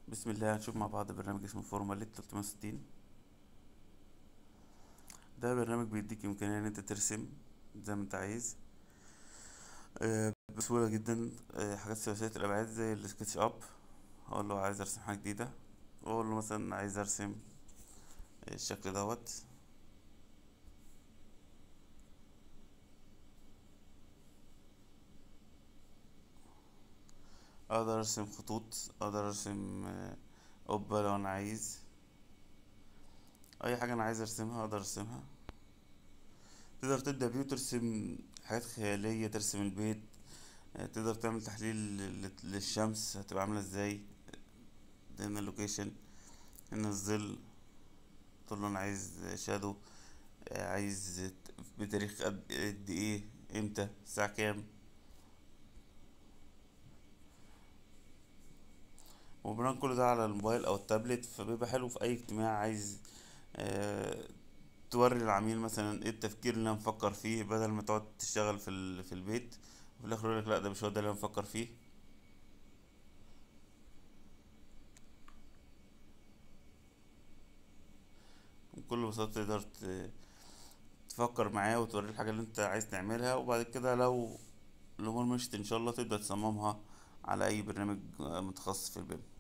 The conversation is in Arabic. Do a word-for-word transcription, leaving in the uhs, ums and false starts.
بسم الله. هنشوف مع بعض برنامج اسمه فورماليت تلتمية وستين. ده برنامج بيديك إمكانية إن أنت ترسم زي ما أنت عايز، آه، بسهولة جدا. آه، حاجات ثلاثية الأبعاد زي السكتش أب. أقول له عايز أرسم حاجة جديدة، وأقول له مثلا عايز أرسم الشكل دوت. أقدر أرسم خطوط، أقدر أرسم آه، قبة لو أنا عايز. أي حاجة أنا عايز أرسمها أقدر أرسمها. تقدر تبدأ بيه وترسم حاجات خيالية، ترسم البيت. آه، تقدر تعمل تحليل لل- للشمس هتبقى عاملة ازاي. هنا اللوكيشن، هنا الظل. تقول له انا عايز شادو، عايز بتاريخ قد قد ايه، امتى، الساعة كام. وبناء كل ده على الموبايل او التابلت، فبيبقى حلو في اي اجتماع عايز آه، توري العميل مثلا ايه التفكير اللي انا مفكر فيه، بدل ما تقعد تشتغل في ال- في البيت وفي الاخر يقولك لا ده مش هو ده اللي انا مفكر فيه. بكل بساطة تقدر ت- تفكر معاه وتوريه الحاجة اللي انت عايز تعملها، وبعد كده لو الامور مشت ان شاء الله تبدأ تصممها على اي برنامج آه، متخصص في البيم.